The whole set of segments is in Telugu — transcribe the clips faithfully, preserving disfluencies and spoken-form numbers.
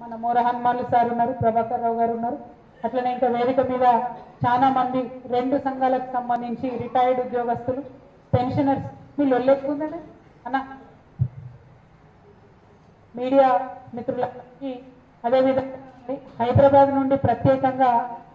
మన మోర హనుమాన్లు సార్ ఉన్నారు, ప్రభాకర్ రావు గారు ఉన్నారు. అట్లనే ఇంకా వేదిక మీద చాలా మంది రెండు సంఘాలకు సంబంధించి రిటైర్డ్ ఉద్యోగస్తులు, పెన్షనర్స్, మీరు ఒళ్ళెత్తుకుందండి అన్న మీడియా మిత్రులకి, అదేవిధంగా హైదరాబాద్ నుండి ప్రత్యేకంగా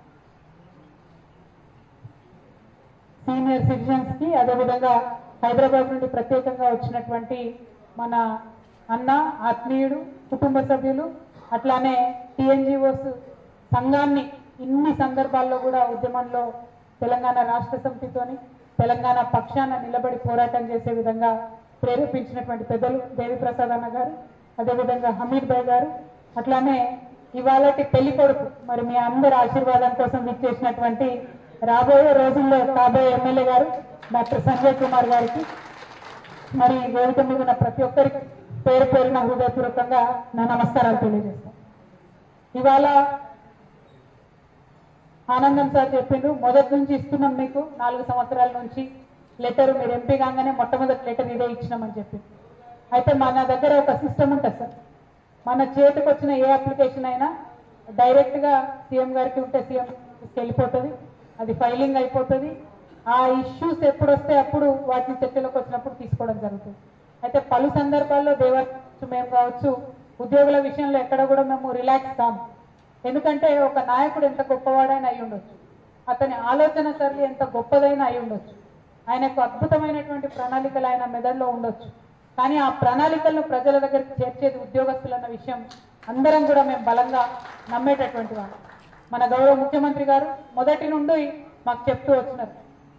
సీనియర్ సిటిజన్స్ కి, అదేవిధంగా హైదరాబాద్ నుండి ప్రత్యేకంగా వచ్చినటువంటి మన అన్న, ఆత్మీయుడు, కుటుంబ సభ్యులు, అట్లానే టీఎన్జిఓస్ సంఘాన్ని ఇన్ని సందర్భాల్లో కూడా ఉద్యమంలో తెలంగాణ రాష్ట్ర సమితితోని తెలంగాణ పక్షాన నిలబడి పోరాటం చేసే విధంగా ప్రేరేపించినటువంటి పెద్దలు దేవిప్రసాద్ అన్న గారు, అదేవిధంగా హమీద్ భాయ్ గారు, అట్లానే ఇవాళటి పెళ్లి కొడుకు మరి మీ అందరి ఆశీర్వాదం కోసం విచ్చేసినటువంటి రాబోయే రోజుల్లో కాబోయే ఎమ్మెల్యే గారు డాక్టర్ సంజయ్ కుమార్ గారికి, మరి వేదిక మీద ఉన్న ప్రతి ఒక్కరికి పేరు పేరున హృదయపూర్వకంగా నా నమస్కారాలు తెలియజేస్తాను. ఇవాళ ఆనందం సార్ చెప్పిండ్రు, మొదటి నుంచి ఇస్తున్నాం మీకు, నాలుగు సంవత్సరాల నుంచి లెటర్, మీరు ఎంపీ కాగానే మొట్టమొదటి లెటర్ ఇదే ఇచ్చినామని చెప్పి. అయితే మన దగ్గర ఒక సిస్టమ్ ఉంటుంది సార్, మన చేతికి వచ్చిన ఏ అప్లికేషన్ అయినా డైరెక్ట్గా సీఎం గారికి ఉంటే సీఎం వెళ్ళిపోతుంది, అది ఫైలింగ్ అయిపోతుంది. ఆ ఇష్యూస్ ఎప్పుడు వస్తే అప్పుడు వాటిని చర్చలోకి వచ్చినప్పుడు తీసుకోవడం జరుగుతుంది. అయితే పలు సందర్భాల్లో దేవాలయం మేము కావచ్చు, ఉద్యోగుల విషయంలో ఎక్కడ కూడా మేము రిలాక్స్ కాము. ఎందుకంటే ఒక నాయకుడు ఎంత గొప్పవాడైనా అయి ఉండొచ్చు, అతని ఆలోచన సరళి ఎంత గొప్పదైనా అయి ఉండొచ్చు, ఆయనకు అద్భుతమైనటువంటి ప్రణాళికలు ఆయన మెదడులో ఉండొచ్చు, కానీ ఆ ప్రణాళికలను ప్రజల దగ్గరికి చేర్చేది ఉద్యోగస్తులు అన్న విషయం అందరం కూడా మేము బలంగా నమ్మేటటువంటి వాళ్ళు. మన గౌరవ ముఖ్యమంత్రి గారు మొదటి నుండి మాకు చెప్తూ వచ్చినారు,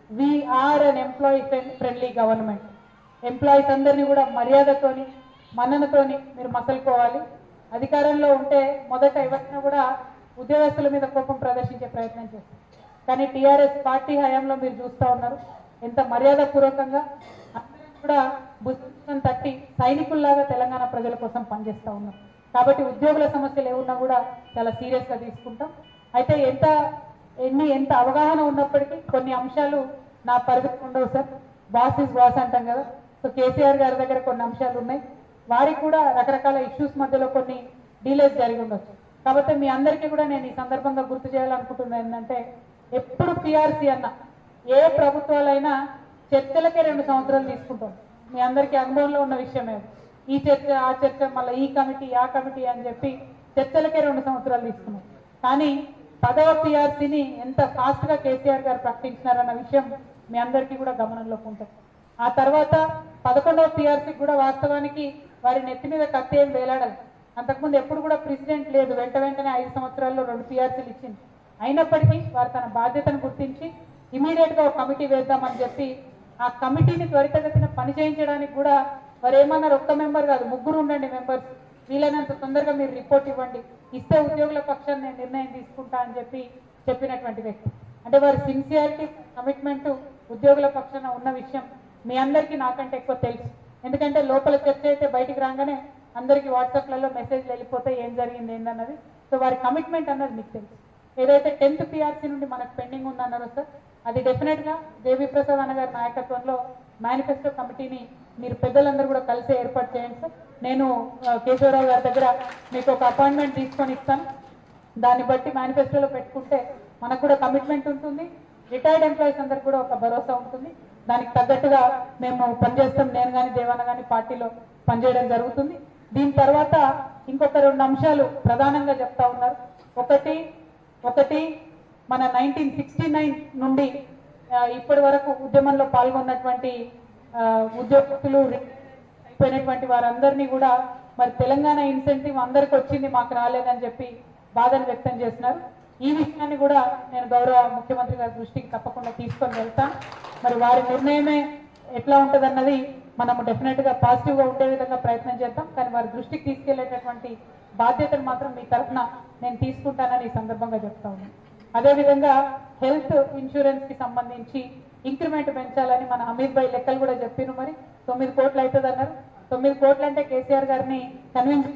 we are an employee friendly government. Employees అందరినీ కూడా మర్యాదతోని మన్ననతోని మీరు మసలుకోవాలి. అధికారంలో ఉంటే మొదట ఎవరైనా కూడా ఉద్యోగస్తుల మీద కోపం ప్రదర్శించే ప్రయత్నం చేస్తారు, కానీ టీఆర్ఎస్ పార్టీ హయాంలో మీరు చూస్తూ ఉన్నారు ఎంత మర్యాదపూర్వకంగా అందరం కూడా భుజం తట్టి సైనికుల్లాగా తెలంగాణ ప్రజల కోసం పనిచేస్తూ ఉన్నారు. కాబట్టి ఉద్యోగుల సమస్యలు ఏమున్నా కూడా చాలా సీరియస్గా తీసుకుంటాం. అయితే ఎంత ఎన్ని ఎంత అవగాహన ఉన్నప్పటికీ కొన్ని అంశాలు నా పరిధికి ఉండవు సార్, బాస్ ఇస్ బాస్ అంటాం కదా. సో కేసీఆర్ గారి దగ్గర కొన్ని అంశాలు ఉన్నాయి, వారికి కూడా రకరకాల ఇష్యూస్ మధ్యలో కొన్ని డీలేస్ జరిగి ఉండొచ్చు. కాబట్టి మీ అందరికీ కూడా నేను ఈ సందర్భంగా గుర్తు చేయాలనుకుంటున్నాను ఏంటంటే, ఎప్పుడు పిఆర్సీ అన్న ఏ ప్రభుత్వాలైనా చర్చలకే రెండు సంవత్సరాలు తీసుకుంటాం. మీ అందరికీ అనుభవంలో ఉన్న విషయమే. ఈ చర్చ ఆ చర్చ మళ్ళీ ఈ కమిటీ ఆ కమిటీ అని చెప్పి చర్చలకే రెండు సంవత్సరాలు తీసుకున్నాం. కానీ పదవ పిఆర్సీని ఎంత ఫాస్ట్ గా కేసీఆర్ గారు ప్రకటించినారన్న విషయం మీ అందరికీ కూడా గమనంలోకి ఉంటుంది. ఆ తర్వాత పదకొండవ పిఆర్సీకి కూడా వాస్తవానికి వారి నెత్తి మీద కత్తి ఏం వేలాడాలి. అంతకుముందు ఎప్పుడు కూడా ప్రెసిడెంట్ లేదు, వెంట వెంటనే ఐదు సంవత్సరాల్లో రెండు పిఆర్సీలు ఇచ్చింది. అయినప్పటికీ వారు తన బాధ్యతను గుర్తించి ఇమీడియట్ గా ఒక కమిటీ వేద్దామని చెప్పి ఆ కమిటీని త్వరితగతిన పని చేయించడానికి కూడా వారు ఏమన్నారు, ఒక్క మెంబర్ కాదు ముగ్గురు ఉండండి మెంబర్స్, వీలైనంత తొందరగా మీరు రిపోర్ట్ ఇవ్వండి, ఇస్తే ఉద్యోగుల పక్షాన్ని నేను నిర్ణయం తీసుకుంటా అని చెప్పి చెప్పినటువంటి వ్యక్తి. అంటే వారి సిన్సియారిటీ, కమిట్మెంట్ ఉద్యోగుల పక్షాన ఉన్న విషయం మీ అందరికీ నాకంటే ఎక్కువ తెలుసు. ఎందుకంటే లోపల చర్చ అయితే బయటికి రాగానే అందరికీ వాట్సాప్లలో మెసేజ్లు వెళ్ళిపోతాయి ఏం జరిగింది ఏందన్నది. సో వారి కమిట్మెంట్ అన్నది మీకు తెలుసు. ఏదైతే టెన్త్ పిఆర్సీ నుండి మనకు పెండింగ్ ఉందన్నారో సార్, అది డెఫినెట్ గా దేవిప్రసాద్ అన్న గారి నాయకత్వంలో మేనిఫెస్టో కమిటీని మీరు పెద్దలందరూ కూడా కలిసి ఏర్పాటు చేయండి సార్. నేను కేశవరావు గారి దగ్గర మీకు ఒక అపాయింట్మెంట్ తీసుకొని ఇస్తాను. దాన్ని బట్టి మేనిఫెస్టోలో పెట్టుకుంటే మనకు కూడా కమిట్మెంట్ ఉంటుంది, రిటైర్డ్ ఎంప్లాయీస్ అందరికి కూడా ఒక భరోసా ఉంటుంది. దానికి తగ్గట్టుగా మేము పనిచేస్తాం. నేను కానీ దేవన్న కానీ పార్టీలో పనిచేయడం జరుగుతుంది. దీని తర్వాత ఇంకొక రెండు అంశాలు ప్రధానంగా చెప్తా ఉన్నారు. ఒకటి ఒకటి మన నైన్టీన్ సిక్స్టీ నైన్ నుండి ఇప్పటి వరకు ఉద్యమంలో పాల్గొన్నటువంటి ఉద్యోగస్తులు అయిపోయినటువంటి వారందరినీ కూడా మరి తెలంగాణ ఇన్సెంటివ్ అందరికి వచ్చింది, మాకు రాలేదని చెప్పి బాధను వ్యక్తం చేస్తున్నారు. ఈ విషయాన్ని కూడా నేను గౌరవ ముఖ్యమంత్రి గారి దృష్టికి తప్పకుండా తీసుకొని వెళ్తాను. మరి వారి నిర్ణయమే ఎట్లా ఉంటుంది అన్నది మనము డెఫినెట్ గా పాజిటివ్ గా ఉండే విధంగా ప్రయత్నం చేద్దాం. కానీ వారి దృష్టికి తీసుకెళ్లేటటువంటి బాధ్యతను మాత్రం మీ తరఫున నేను తీసుకుంటానని ఈ సందర్భంగా చెప్తా ఉన్నాను. అదేవిధంగా హెల్త్ ఇన్సూరెన్స్ కి సంబంధించి ఇంక్రిమెంట్ పెంచాలని మన హమీద్ భాయ్ లెక్కలు కూడా చెప్పిను. మరి తొమ్మిది కోట్లు అవుతుంది అన్నారు. తొమ్మిది కోట్లు అంటే కేసీఆర్ గారిని కన్విన్స్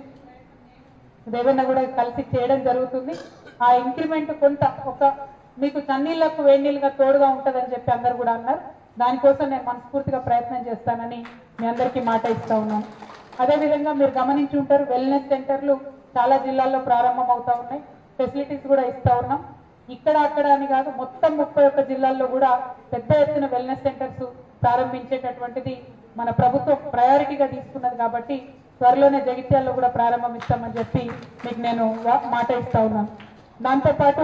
దేవన్న కూడా కలిసి చేయడం జరుగుతుంది. ఆ ఇంక్రిమెంట్ కొంత ఒక మీకు చన్నీళ్లకు వేడినీళ్ళుగా తోడుగా ఉంటుందని చెప్పి అందరు కూడా అన్నారు. దానికోసం నేను మనస్ఫూర్తిగా ప్రయత్నం చేస్తానని మీ అందరికీ మాట ఇస్తా ఉన్నాను. అదేవిధంగా మీరు గమనించి ఉంటారు, వెల్నెస్ సెంటర్లు చాలా జిల్లాల్లో ప్రారంభం అవుతా ఉన్నాయి, ఫెసిలిటీస్ కూడా ఇస్తా ఉన్నాం. ఇక్కడ అక్కడ అని కాదు, మొత్తం ముప్పై ఒక్క జిల్లాల్లో కూడా పెద్ద ఎత్తున వెల్నెస్ సెంటర్స్ ప్రారంభించేటటువంటిది మన ప్రభుత్వం ప్రయారిటీగా తీసుకున్నది. కాబట్టి త్వరలోనే జగిత్యాల్లో కూడా ప్రారంభమిస్తామని చెప్పి మీకు నేను మాట ఇస్తా ఉన్నాను. దాంతోపాటు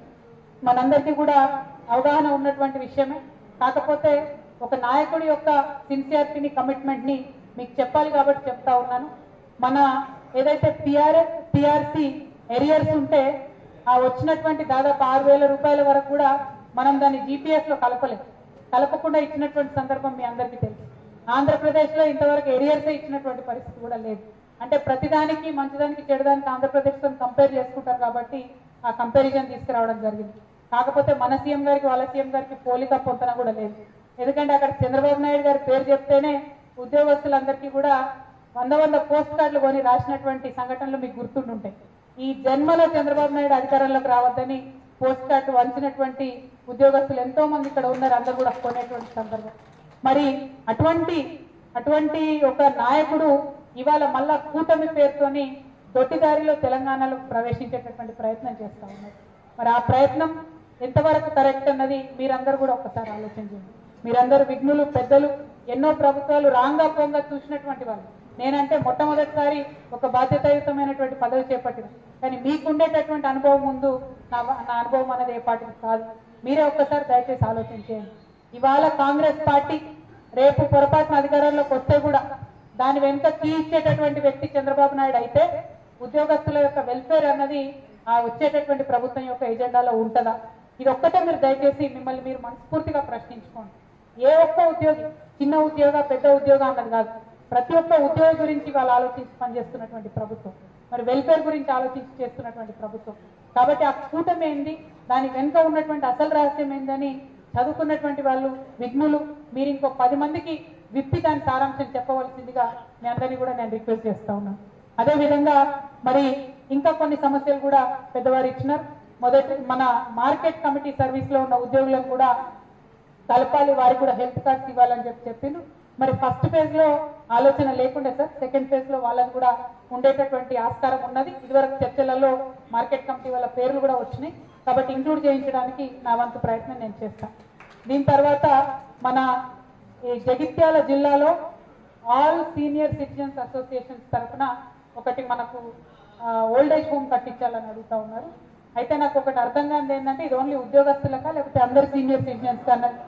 మనందరికీ కూడా అవగాహన ఉన్నటువంటి విషయమే, కాకపోతే ఒక నాయకుడి యొక్క సిన్సియారిటీని, కమిట్మెంట్ని మీకు చెప్పాలి కాబట్టి చెప్తా ఉన్నాను. మన ఏదైతే పిఆర్ పిఆర్సి ఎరియర్స్ ఉంటే ఆ వచ్చినటువంటి దాదాపు ఆరు వేల రూపాయల వరకు కూడా మనం దాన్ని జీపీఎస్ లో కలపలేదు, కలపకుండా ఇచ్చినటువంటి సందర్భం మీ అందరికీ తెలుసు. ఆంధ్రప్రదేశ్లో ఇంతవరకు ఎరియర్సే ఇచ్చినటువంటి పరిస్థితి కూడా లేదు. అంటే ప్రతిదానికి, మంచిదానికి చెడుదానికి ఆంధ్రప్రదేశ్తో కంపేర్ చేసుకుంటారు కాబట్టి ఆ కంపారిజన్ తీసుకురావడం జరిగింది. కాకపోతే మన సీఎం గారికి వాళ్ళ సీఎం గారికి పోలిక పొంతన కూడా లేదు. ఎందుకంటే అక్కడ చంద్రబాబు నాయుడు గారి పేరు చెప్తేనే ఉద్యోగస్తులందరికీ కూడా వంద వంద పోస్ట్ కార్డులు కొని రాసినటువంటి సంఘటనలు మీకు గుర్తుండుంటాయి. ఈ జన్మలో చంద్రబాబు నాయుడు అధికారంలోకి రావద్దని పోస్ట్ కార్డు వంచినటువంటి ఉద్యోగస్తులు ఎంతో మంది ఇక్కడ ఉన్నారు, అందరూ కూడా కొనేటువంటి సందర్భం. మరి అటువంటి అటువంటి ఒక నాయకుడు ఇవాళ మళ్ళా కూటమి పేరుతోని దొట్టిదారిలో తెలంగాణలో ప్రవేశించేటటువంటి ప్రయత్నం చేస్తా ఉన్నారు. మరి ఆ ప్రయత్నం ఎంతవరకు కరెక్ట్ అన్నది మీరందరూ కూడా ఒకసారి ఆలోచించండి. మీరందరూ విఘ్నులు, పెద్దలు, ఎన్నో ప్రభుత్వాలు రాంగా పోంగా చూసినటువంటి వాళ్ళు. నేనంటే మొట్టమొదటిసారి ఒక బాధ్యతాయుతమైనటువంటి పదవి చేపట్టిన, కానీ మీకుండేటటువంటి అనుభవం ముందు నా నా అనుభవం అనేది ఏ పార్టీకి కాదు. మీరే ఒక్కసారి దయచేసి ఆలోచించేయండి. ఇవాళ కాంగ్రెస్ పార్టీ రేపు పొరపాటున అధికారంలోకి వస్తే కూడా దాని వెనుక కీ ఇచ్చేటటువంటి వ్యక్తి చంద్రబాబు నాయుడు అయితే ఉద్యోగస్తుల యొక్క వెల్ఫేర్ అన్నది ఆ వచ్చేటటువంటి ప్రభుత్వం యొక్క ఎజెండాలో ఉంటుందా? ఇది ఒక్కటే మీరు దయచేసి మిమ్మల్ని మీరు మనస్ఫూర్తిగా ప్రశ్నించుకోండి. ఏ ఒక్క ఉద్యోగి, చిన్న ఉద్యోగ పెద్ద ఉద్యోగం అన్నది కాదు, ప్రతి ఒక్క ఉద్యోగి గురించి వాళ్ళు ఆలోచించి పనిచేస్తున్నటువంటి ప్రభుత్వం, మరి వెల్ఫేర్ గురించి ఆలోచించి చేస్తున్నటువంటి ప్రభుత్వం. కాబట్టి ఆ కూటమి ఏంది, దాని వెనుక ఉన్నటువంటి అసలు రహస్యం ఏందని చదువుకున్నటువంటి వాళ్ళు, విఘ్నులు, మీరు ఇంకో పది మందికి విప్పి దాని సారాంశం చెప్పవలసిందిగా మీ అందరినీ కూడా నేను రిక్వెస్ట్ చేస్తా ఉన్నాను. అదేవిధంగా మరి ఇంకా కొన్ని సమస్యలు కూడా పెద్దవారు ఇచ్చినారు. మొదటి మన మార్కెట్ కమిటీ సర్వీస్ లో ఉన్న ఉద్యోగులను కూడా కలపాలి, వారికి కూడా హెల్త్ కార్డ్స్ ఇవ్వాలని చెప్పి చెప్పిండ్రు. మరి ఫస్ట్ ఫేజ్ లో ఆలోచన లేకుండే సార్, సెకండ్ ఫేజ్ లో వాళ్ళని కూడా ఉండేటటువంటి ఆస్కారం ఉన్నది. ఇదివరకు చర్చలలో మార్కెట్ కమిటీ వాళ్ళ పేర్లు కూడా వచ్చినాయి, కాబట్టి ఇంక్లూడ్ చేయించడానికి నా వంతు ప్రయత్నం నేను చేస్తాను. దీని తర్వాత మన ఈ జగిత్యాల జిల్లాలో ఆల్ సీనియర్ సిటిజన్స్ అసోసియేషన్స్ తరఫున ఒకటి మనకు ఓల్డ్ ఏజ్ హోమ్ కట్టించాలని అడుగుతా ఉన్నారు. అయితే నాకు ఒకటి అర్థం కానిది ఏంటంటే, ఇది ఓన్లీ ఉద్యోగస్తులకా లేకపోతే అందరు సీనియర్ సిటిజన్స్ అన్నది?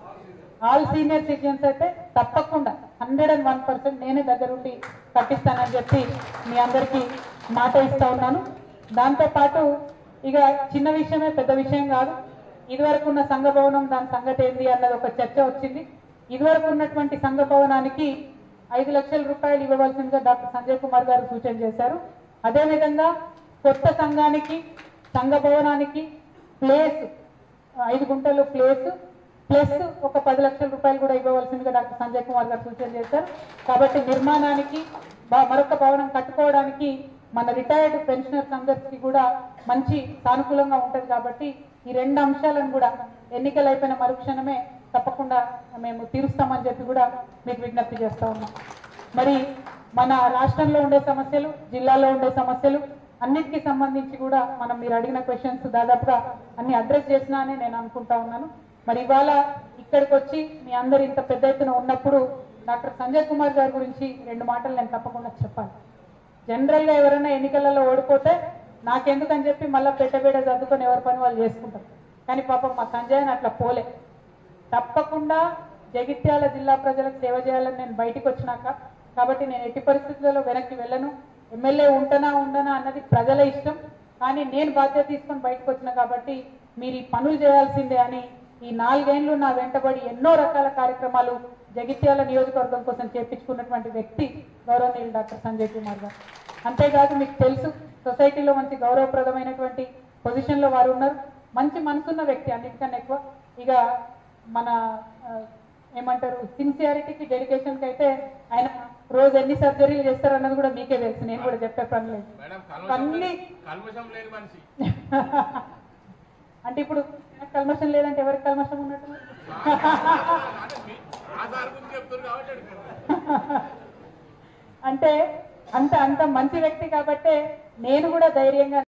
ఆల్ సీనియర్ సిటిజన్స్ అయితే తప్పకుండా హండ్రెడ్ అండ్ వన్ పర్సెంట్ నేనే దగ్గరుండి కట్టిస్తానని చెప్పి మీ అందరికీ మాట ఇస్తా ఉన్నాను. దాంతోపాటు ఇక చిన్న విషయమే, పెద్ద విషయం కాదు, ఇదివరకు ఉన్న సంఘ భవనం దాని సంగతి ఏంది అన్నది ఒక చర్చ వచ్చింది. ఇదివరకు ఉన్నటువంటి సంఘ భవనానికి ఐదు లక్షల రూపాయలు ఇవ్వవలసిందిగా డాక్టర్ సంజయ్ కుమార్ గారు సూచన చేశారు. అదేవిధంగా కొత్త సంఘానికి, సంఘ భవనానికి ప్లేస్ ఐదు గుంటలు ప్లేస్ ప్లస్ ఒక పది లక్షల రూపాయలు కూడా ఇవ్వవలసిందిగా డాక్టర్ సంజయ్ కుమార్ గారు సూచన చేశారు. కాబట్టి నిర్మాణానికి, మరొక భవనం కట్టుకోవడానికి మన రిటైర్డ్ పెన్షనర్స్ అందరికీ కూడా మంచి సానుకూలంగా ఉంటుంది. కాబట్టి ఈ రెండు అంశాలను కూడా ఎన్నికలు అయిపోయిన మరుక్షణమే తప్పకుండా మేము తీరుస్తామని చెప్పి కూడా మీకు విజ్ఞప్తి చేస్తా ఉన్నాం. మరి మన రాష్ట్రంలో ఉండే సమస్యలు, జిల్లాలో ఉండే సమస్యలు అన్నిటికీ సంబంధించి కూడా మనం మీరు అడిగిన క్వశ్చన్స్ దాదాపుగా అన్ని అడ్రస్ చేసినా అని నేను అనుకుంటా ఉన్నాను. మరి ఇవాళ ఇక్కడికి వచ్చి మీ అందరు ఇంత పెద్ద ఎత్తున ఉన్నప్పుడు డాక్టర్ సంజయ్ కుమార్ గారి గురించి రెండు మాటలు నేను తప్పకుండా చెప్పాలి. జనరల్గా ఎవరైనా ఎన్నికలలో ఓడిపోతే నాకెందుకని చెప్పి మళ్ళీ పెట్టబేడ చదువుకొని ఎవరి పని వాళ్ళు చేసుకుంటారు. కానీ పాపం మా సంజయ్ అట్లా పోలే. తప్పకుండా జగిత్యాల జిల్లా ప్రజలకు సేవ చేయాలని నేను బయటికి వచ్చినాక, కాబట్టి నేను ఎట్టి పరిస్థితుల్లో వెనక్కి వెళ్ళను. ఎమ్మెల్యే ఉంటనా ఉండనా అన్నది ప్రజల ఇష్టం, కానీ నేను బాధ్యత తీసుకొని బయటకు వచ్చిన కాబట్టి మీరు ఈ పనులు చేయాల్సిందే అని ఈ నాలుగేళ్లు నా వెంటబడి ఎన్నో రకాల కార్యక్రమాలు జగిత్యాల నియోజకవర్గం కోసం చేపించుకున్నటువంటి వ్యక్తి గౌరవనీయులు డాక్టర్ సంజయ్ కుమార్ గారు. అంతేకాదు మీకు తెలుసు, సొసైటీలో మంచి గౌరవప్రదమైనటువంటి పొజిషన్లో వారు ఉన్నారు. మంచి మనసున్న వ్యక్తి, అన్నిటికన్నా ఎక్కువ ఇక మన ఏమంటారు సిన్సియారిటీకి, డెడికేషన్కి అయితే ఆయన రోజు ఎన్ని సర్జరీలు చేస్తారన్నది కూడా మీకే తెలుసు, నేను కూడా చెప్పే పని లేదు. అన్ని అంటే ఇప్పుడు కల్మషం లేదంటే ఎవరికి కల్మషం ఉన్నట్టు? అంటే అంత అంత మంచి వ్యక్తి కాబట్టే నేను కూడా ధైర్యంగా